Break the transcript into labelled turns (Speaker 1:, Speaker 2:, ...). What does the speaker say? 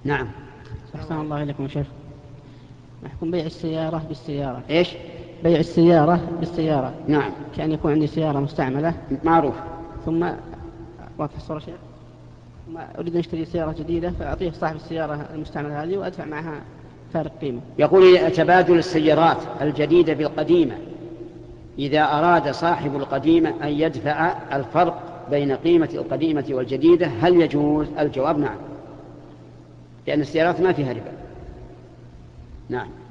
Speaker 1: نعم.
Speaker 2: أحسن الله إليكم يا شيخ. نحكم بيع السيارة بالسيارة.
Speaker 1: إيش؟
Speaker 2: بيع السيارة بالسيارة.
Speaker 1: نعم.
Speaker 2: كأن يكون عندي سيارة مستعملة
Speaker 1: معروف.
Speaker 2: ثم واضح الصورة شيخ، ثم أريد أن أشتري سيارة جديدة فأعطيه صاحب السيارة المستعملة هذه وأدفع معها فارق قيمة.
Speaker 1: يقول تبادل السيارات الجديدة بالقديمة، إذا أراد صاحب القديمة أن يدفع الفرق بين قيمة القديمة والجديدة هل يجوز؟ الجواب نعم، لأن السيارات ما فيها ربا. نعم.